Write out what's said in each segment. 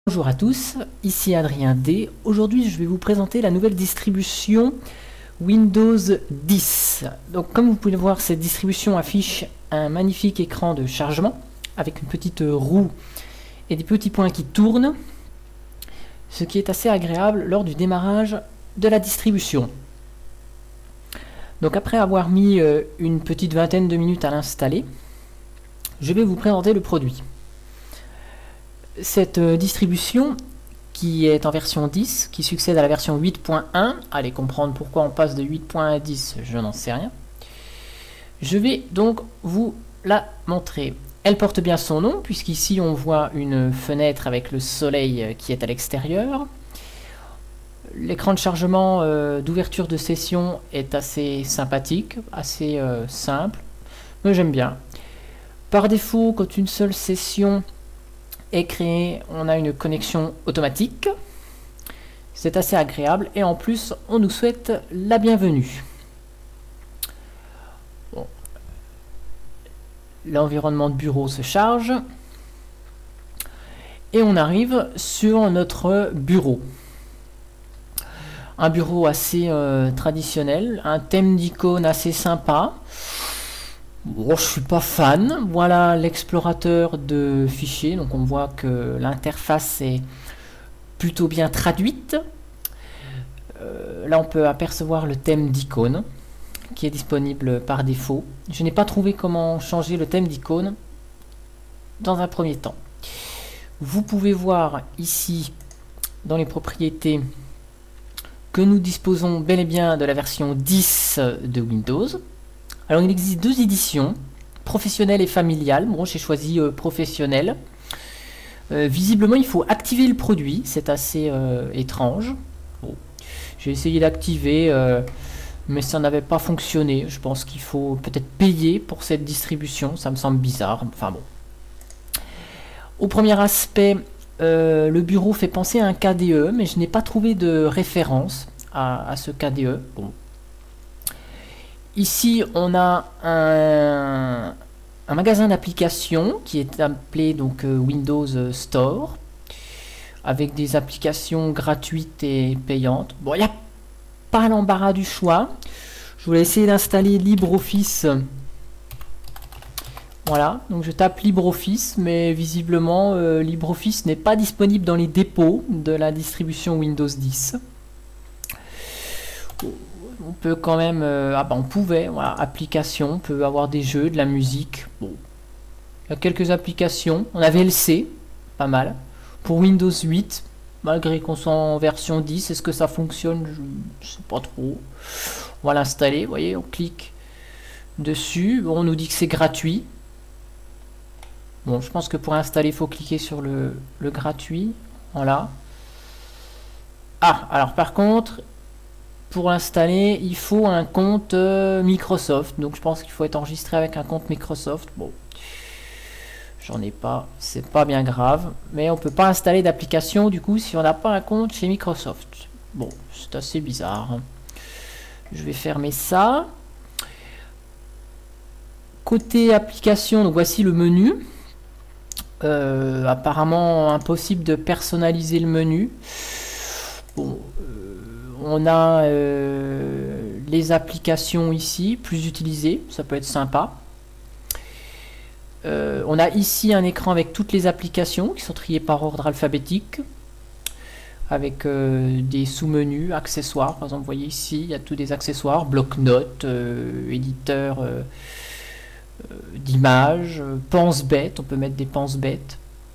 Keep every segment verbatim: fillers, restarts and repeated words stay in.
Bonjour à tous, ici Adrien D. Aujourd'hui, je vais vous présenter la nouvelle distribution Windows dix. Donc, comme vous pouvez le voir, cette distribution affiche un magnifique écran de chargement avec une petite roue et des petits points qui tournent, ce qui est assez agréable lors du démarrage de la distribution. Donc, après avoir mis euh, une petite vingtaine de minutes à l'installer, je vais vous présenter le produit. Cette euh, distribution qui est en version dix, qui succède à la version huit point un, allez comprendre pourquoi on passe de huit point un à dix, je n'en sais rien. Je vais donc vous la montrer. Elle porte bien son nom, puisqu'ici on voit une fenêtre avec le soleil qui est à l'extérieur. L'écran de chargement euh, d'ouverture de session est assez sympathique, assez euh, simple, mais j'aime bien. Par défaut, quand une seule session est créé, on a une connexion automatique. C'est assez agréable et en plus on nous souhaite la bienvenue. Bon. L'environnement de bureau se charge et on arrive sur notre bureau. Un bureau assez euh, traditionnel, un thème d'icône assez sympa. Bon, je suis pas fan. Voilà l'explorateur de fichiers. Donc on voit que l'interface est plutôt bien traduite. Euh, là on peut apercevoir le thème d'icône qui est disponible par défaut. Je n'ai pas trouvé comment changer le thème d'icône dans un premier temps. Vous pouvez voir ici dans les propriétés que nous disposons bel et bien de la version dix de Windows. Alors il existe deux éditions, professionnelle et familiale. Bon, j'ai choisi euh, professionnelle. Euh, visiblement, il faut activer le produit, c'est assez euh, étrange. Bon. J'ai essayé d'activer, euh, mais ça n'avait pas fonctionné. Je pense qu'il faut peut-être payer pour cette distribution, ça me semble bizarre. Enfin bon. Au premier aspect, euh, le bureau fait penser à un K D E, mais je n'ai pas trouvé de référence à, à ce K D E. Bon. Ici, on a un, un magasin d'applications qui est appelé donc euh, Windows Store, avec des applications gratuites et payantes. Bon, il n'y a pas l'embarras du choix. Je voulais essayer d'installer LibreOffice. Voilà, donc je tape LibreOffice, mais visiblement euh, LibreOffice n'est pas disponible dans les dépôts de la distribution Windows dix. On peut quand même, euh, ah ben on pouvait, voilà, applications, on peut avoir des jeux, de la musique. Bon, il y a quelques applications. On a V L C, pas mal. Pour Windows huit, malgré qu'on soit en version dix, est-ce que ça fonctionne? Je ne sais pas trop. On va l'installer, vous voyez, on clique dessus. Bon, on nous dit que c'est gratuit. Bon, je pense que pour installer, il faut cliquer sur le, le gratuit. Voilà. Ah, alors par contre, pour l'installer, il faut un compte euh, Microsoft. Donc je pense qu'il faut être enregistré avec un compte Microsoft. Bon, j'en ai pas, c'est pas bien grave. Mais on peut pas installer d'application du coup si on n'a pas un compte chez Microsoft. Bon, c'est assez bizarre. Je vais fermer ça. Côté application, donc voici le menu. Euh, apparemment impossible de personnaliser le menu. Bon. Euh, On a euh, les applications ici, plus utilisées, ça peut être sympa. Euh, on a ici un écran avec toutes les applications qui sont triées par ordre alphabétique, avec euh, des sous-menus, accessoires. Par exemple, vous voyez ici, il y a tous des accessoires, bloc-notes, euh, éditeur euh, euh, d'images, euh, pense-bête, on peut mettre des pense-bêtes.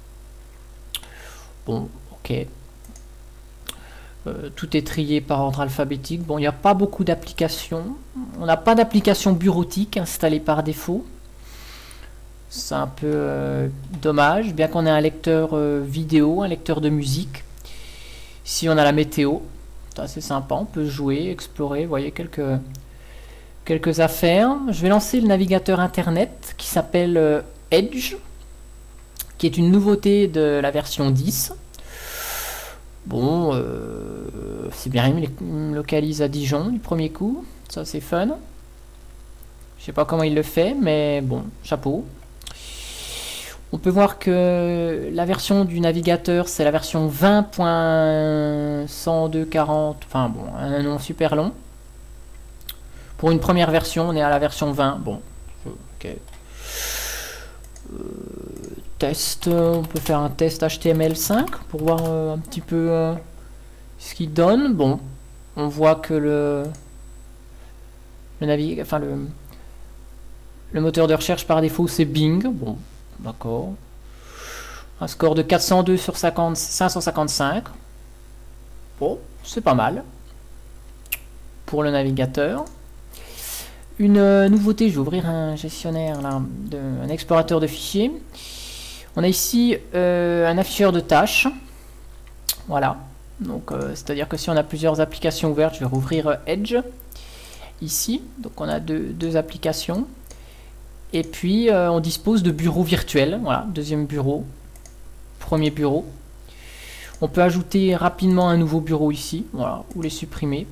Bon, ok. Euh, tout est trié par ordre alphabétique. Bon, il n'y a pas beaucoup d'applications. On n'a pas d'application bureautique installée par défaut. C'est un peu euh, dommage, bien qu'on ait un lecteur euh, vidéo, un lecteur de musique. Ici, on a la météo. C'est assez sympa. On peut jouer, explorer. Vous voyez quelques, quelques affaires. Je vais lancer le navigateur internet qui s'appelle euh, Edge, qui est une nouveauté de la version dix. Bon, euh, c'est bien, il me localise à Dijon du premier coup, ça c'est fun. Je sais pas comment il le fait, mais bon, chapeau. On peut voir que la version du navigateur, c'est la version vingt point cent deux quarante, enfin bon, un nom super long. Pour une première version, on est à la version vingt. Bon, ok. Euh, test, on peut faire un test H T M L cinq pour voir euh, un petit peu euh, ce qu'il donne. Bon, on voit que le le navigateur, enfin le le moteur de recherche par défaut c'est Bing. Bon, d'accord. Un score de quatre cent deux sur cinquante, cinq cent cinquante-cinq. Bon, c'est pas mal pour le navigateur. Une euh, nouveauté, je vais ouvrir un gestionnaire, là, de, un explorateur de fichiers. On a ici euh, un afficheur de tâches. Voilà. Donc, euh, c'est-à-dire que si on a plusieurs applications ouvertes, je vais rouvrir euh, Edge. Ici. Donc, on a deux, deux applications. Et puis, euh, on dispose de bureaux virtuels. Voilà, deuxième bureau. Premier bureau. On peut ajouter rapidement un nouveau bureau ici. Voilà, ou les supprimer.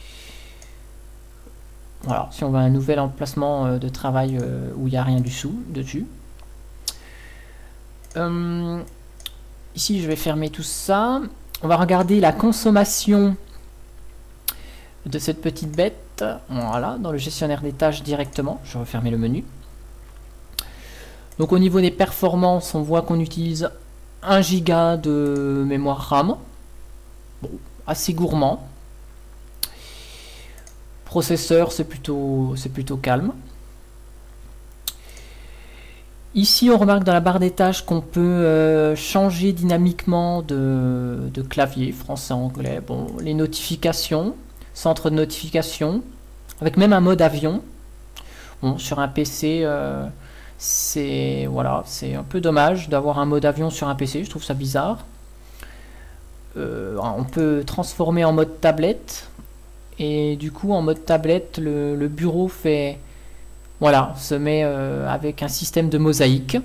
Voilà, si on veut un nouvel emplacement de travail euh, où il n'y a rien du sous, dessus. Euh, ici, je vais fermer tout ça. On va regarder la consommation de cette petite bête. Voilà, dans le gestionnaire des tâches directement. Je vais refermer le menu. Donc au niveau des performances, on voit qu'on utilise un giga de mémoire RAM. Bon, assez gourmand. Processeur, c'est plutôt, c'est plutôt calme. Ici, on remarque dans la barre des tâches qu'on peut euh, changer dynamiquement de, de clavier, français, anglais. Bon, les notifications, centre de notification, avec même un mode avion. Bon, sur un P C, euh, c'est voilà, c'est un peu dommage d'avoir un mode avion sur un P C. Je trouve ça bizarre. Euh, on peut transformer en mode tablette. Et du coup, en mode tablette, le, le bureau fait, voilà, se met euh, avec un système de mosaïque.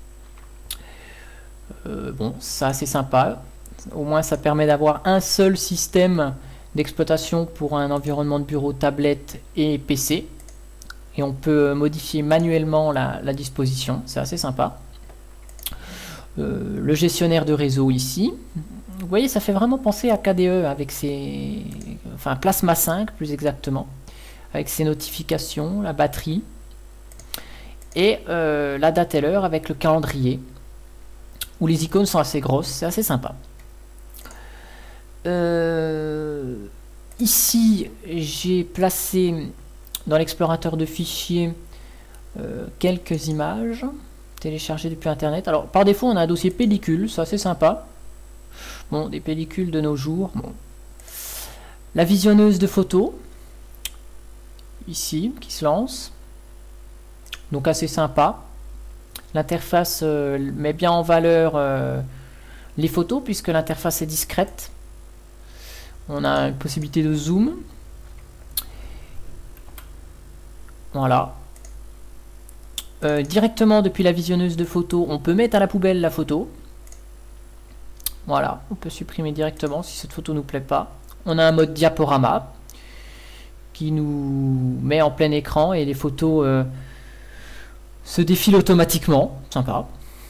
Euh, bon, ça c'est sympa. Au moins, ça permet d'avoir un seul système d'exploitation pour un environnement de bureau, tablette et P C. Et on peut modifier manuellement la, la disposition. C'est assez sympa. Euh, le gestionnaire de réseau ici. Vous voyez, ça fait vraiment penser à K D E avec ses... Enfin, Plasma cinq, plus exactement. Avec ses notifications, la batterie. Et euh, la date et l'heure avec le calendrier. Où les icônes sont assez grosses. C'est assez sympa. Euh, ici, j'ai placé dans l'explorateur de fichiers euh, quelques images téléchargées depuis Internet. Alors, par défaut, on a un dossier pellicule. C'est assez sympa. Bon, des pellicules de nos jours. Bon. La visionneuse de photos, ici, qui se lance. Donc assez sympa. L'interface euh, met bien en valeur euh, les photos, puisque l'interface est discrète. On a une possibilité de zoom. Voilà. Euh, directement depuis la visionneuse de photos, on peut mettre à la poubelle la photo. Voilà, on peut supprimer directement si cette photo ne nous plaît pas. On a un mode diaporama qui nous met en plein écran et les photos euh, se défilent automatiquement. Sympa.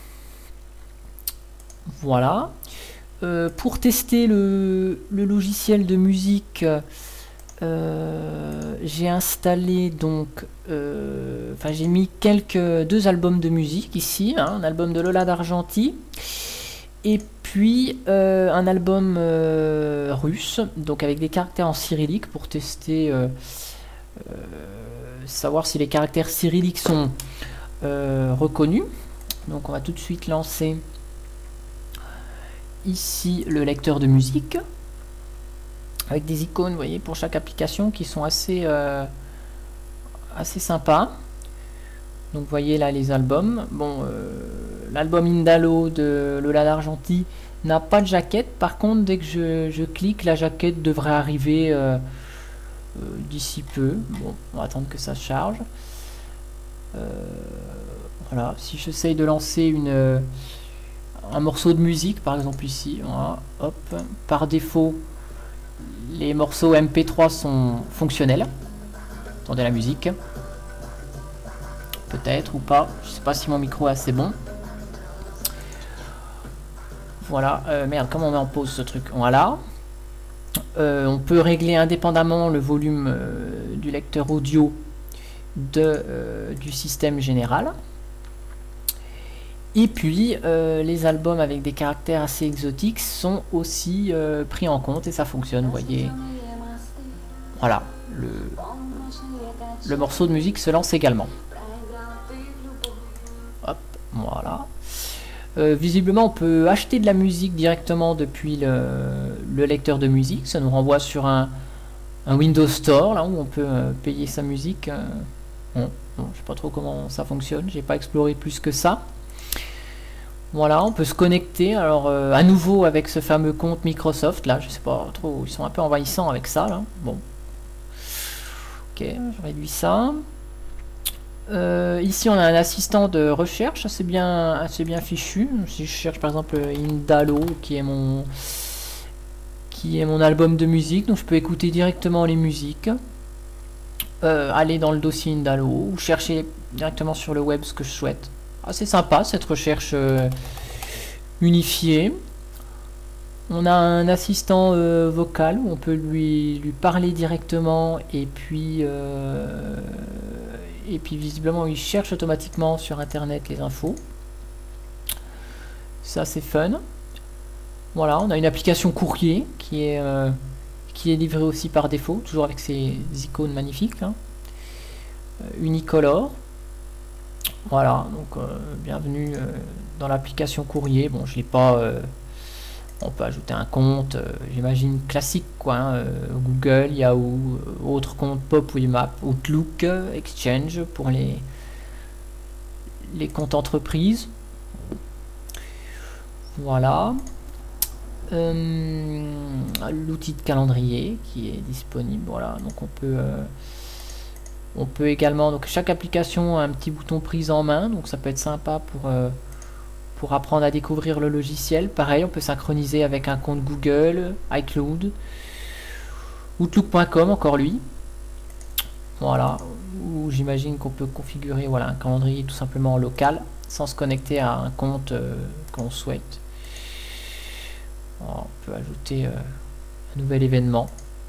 Voilà. Euh, pour tester le, le logiciel de musique, euh, j'ai installé donc, euh, enfin j'ai mis quelques deux albums de musique ici, hein, un album de Lola d'Argenty. Et puis euh, un album euh, russe, donc avec des caractères en cyrillique pour tester, euh, euh, savoir si les caractères cyrilliques sont euh, reconnus. Donc on va tout de suite lancer ici le lecteur de musique avec des icônes, vous voyez, pour chaque application qui sont assez, euh, assez sympas. Donc vous voyez là les albums. Bon, euh, l'album Indalo de Lola d'Argenty n'a pas de jaquette. Par contre, dès que je, je clique, la jaquette devrait arriver euh, euh, d'ici peu. Bon, on va attendre que ça se charge. Euh, voilà, si j'essaye de lancer une, euh, un morceau de musique, par exemple ici, voilà, hop, par défaut, les morceaux M P trois sont fonctionnels. Attendez la musique. Peut-être ou pas, je sais pas si mon micro est assez bon. Voilà, euh, merde, comment on met en pause ce truc? Voilà. Euh, on peut régler indépendamment le volume euh, du lecteur audio de, euh, du système général. Et puis, euh, les albums avec des caractères assez exotiques sont aussi euh, pris en compte et ça fonctionne, vous voyez. Voilà, le, le morceau de musique se lance également. Hop, voilà. Euh, visiblement, on peut acheter de la musique directement depuis le, le lecteur de musique. Ça nous renvoie sur un, un Windows Store, là où on peut euh, payer sa musique. Euh, bon, bon, je sais pas trop comment ça fonctionne, j'ai pas exploré plus que ça. Voilà, on peut se connecter, alors euh, à nouveau avec ce fameux compte Microsoft, là, je sais pas trop, ils sont un peu envahissants avec ça, là. Bon. Ok, je réduis ça. Euh, ici, on a un assistant de recherche assez bien, assez bien fichu. Si je cherche par exemple Indalo, qui est mon, qui est mon album de musique, donc je peux écouter directement les musiques, euh, aller dans le dossier Indalo ou chercher directement sur le web ce que je souhaite. Assez sympa cette recherche euh, unifiée. On a un assistant euh, vocal où on peut lui, lui parler directement et puis euh, et puis visiblement il cherche automatiquement sur internet les infos. Ça c'est fun. Voilà, on a une application courrier qui est euh, qui est livrée aussi par défaut, toujours avec ses icônes magnifiques, hein. Unicolore. Voilà, donc euh, bienvenue euh, dans l'application courrier. Bon, je l'ai pas. Euh, on peut ajouter un compte, euh, j'imagine classique, quoi. Hein, euh, Google, Yahoo, euh, autre compte Pop, Wimap, Outlook, euh, Exchange pour les les comptes entreprises. Voilà. Euh, L'outil de calendrier qui est disponible. Voilà, donc on peut. Euh, On peut également, donc chaque application a un petit bouton prise en main, donc ça peut être sympa pour, euh, pour apprendre à découvrir le logiciel. Pareil, on peut synchroniser avec un compte Google, iCloud, Outlook point com, encore lui. Voilà, où j'imagine qu'on peut configurer voilà, un calendrier tout simplement local, sans se connecter à un compte euh, qu'on souhaite. Voilà, on peut ajouter euh, un nouvel événement.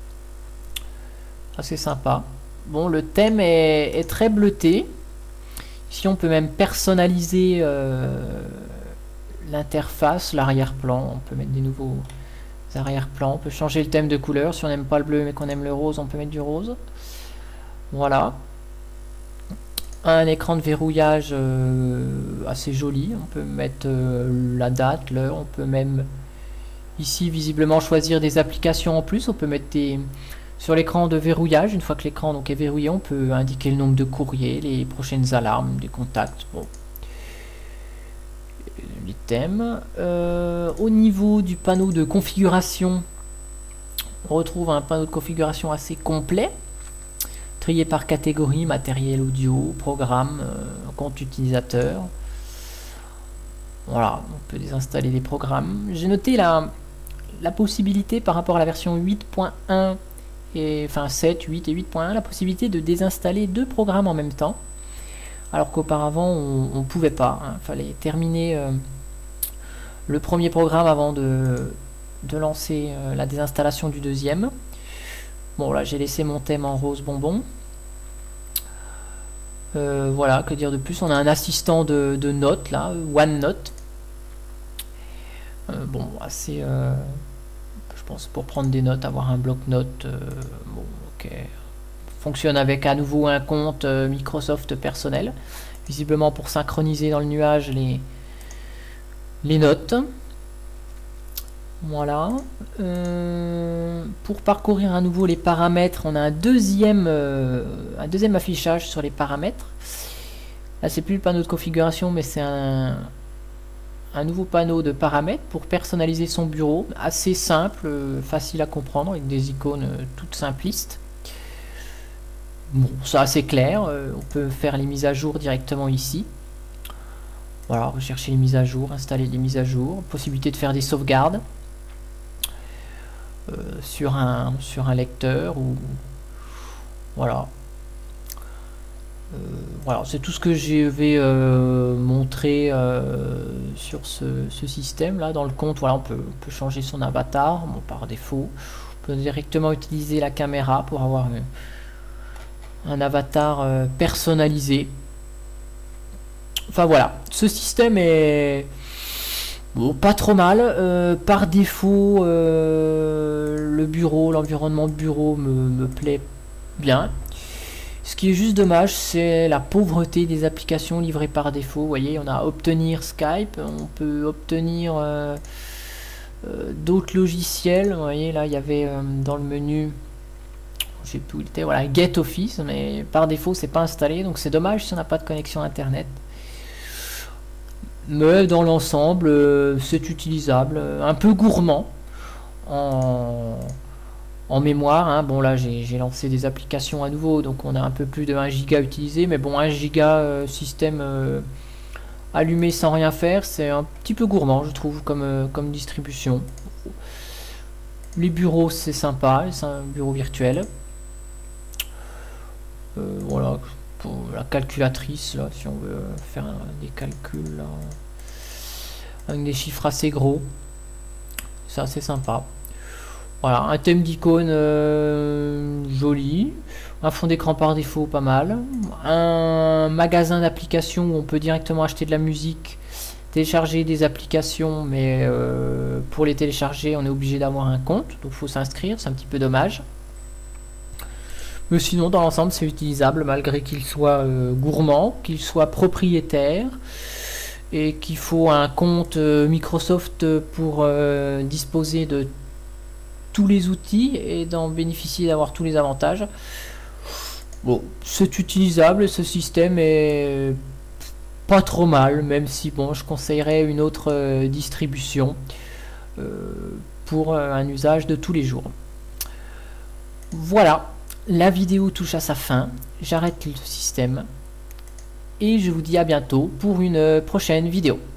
Assez sympa. Bon, le thème est, est très bleuté. Ici, on peut même personnaliser euh, l'interface, l'arrière-plan. On peut mettre des nouveaux arrière-plans. On peut changer le thème de couleur. Si on n'aime pas le bleu mais qu'on aime le rose, on peut mettre du rose. Voilà. Un écran de verrouillage euh, assez joli. On peut mettre euh, la date, l'heure. On peut même, ici, visiblement, choisir des applications en plus. On peut mettre des... Sur l'écran de verrouillage, une fois que l'écran donc est verrouillé, on peut indiquer le nombre de courriers, les prochaines alarmes, des contacts. Bon. Les thèmes. Euh, au niveau du panneau de configuration, on retrouve un panneau de configuration assez complet, trié par catégorie, matériel audio, programme, euh, compte utilisateur. Voilà, on peut désinstaller des programmes. J'ai noté la, la possibilité par rapport à la version huit point un. Et, enfin sept, huit et huit point un, la possibilité de désinstaller deux programmes en même temps, alors qu'auparavant on ne pouvait pas. Il hein. Fallait terminer euh, le premier programme avant de, de lancer euh, la désinstallation du deuxième. Bon là j'ai laissé mon thème en rose bonbon. Euh, voilà, que dire de plus, on a un assistant de, de notes là, OneNote. Euh, bon, assez... Euh, je pense pour prendre des notes, avoir un bloc-notes, euh, bon, ok. Fonctionne avec à nouveau un compte euh, Microsoft personnel, visiblement pour synchroniser dans le nuage les, les notes. Voilà. Euh, pour parcourir à nouveau les paramètres, on a un deuxième, euh, un deuxième affichage sur les paramètres. Là, c'est plus le panneau de configuration, mais c'est un... un nouveau panneau de paramètres pour personnaliser son bureau, assez simple, euh, facile à comprendre, avec des icônes euh, toutes simplistes. Bon, c'est assez clair, euh, on peut faire les mises à jour directement ici. Voilà, rechercher les mises à jour, installer les mises à jour, possibilité de faire des sauvegardes euh, sur, un, sur un lecteur, ou voilà. Euh, voilà, c'est tout ce que je vais euh, montrer euh, sur ce, ce système là. Dans le compte, voilà, on peut, on peut changer son avatar, bon, par défaut. On peut directement utiliser la caméra pour avoir un, un avatar euh, personnalisé. Enfin voilà, ce système est bon, pas trop mal. Euh, par défaut, euh, le bureau, l'environnement de bureau me, me plaît bien. Ce qui est juste dommage, c'est la pauvreté des applications livrées par défaut. Vous voyez, on a obtenir Skype, on peut obtenir euh, euh, d'autres logiciels. Vous voyez, là, il y avait euh, dans le menu, je sais plus où il était, voilà, Get Office, mais par défaut, c'est pas installé, donc c'est dommage si on n'a pas de connexion Internet. Mais dans l'ensemble, euh, c'est utilisable, un peu gourmand en... en mémoire, hein. Bon là j'ai lancé des applications à nouveau, donc on a un peu plus de un giga utilisé, mais bon, un giga euh, système euh, allumé sans rien faire, c'est un petit peu gourmand je trouve comme, euh, comme distribution. Les bureaux c'est sympa, c'est un bureau virtuel. Euh, voilà, pour la calculatrice là, si on veut faire un, des calculs là, avec des chiffres assez gros, ça c'est sympa. Voilà, un thème d'icône euh, joli, un fond d'écran par défaut pas mal, un magasin d'applications où on peut directement acheter de la musique, télécharger des applications, mais euh, pour les télécharger on est obligé d'avoir un compte, donc il faut s'inscrire, c'est un petit peu dommage. Mais sinon dans l'ensemble c'est utilisable malgré qu'il soit euh, gourmand, qu'il soit propriétaire et qu'il faut un compte euh, Microsoft pour euh, disposer de tous les outils et d'en bénéficier, d'avoir tous les avantages. Bon, c'est utilisable, ce système est pas trop mal, même si bon, je conseillerais une autre euh, distribution euh, pour euh, un usage de tous les jours. Voilà, la vidéo touche à sa fin, j'arrête le système et je vous dis à bientôt pour une prochaine vidéo.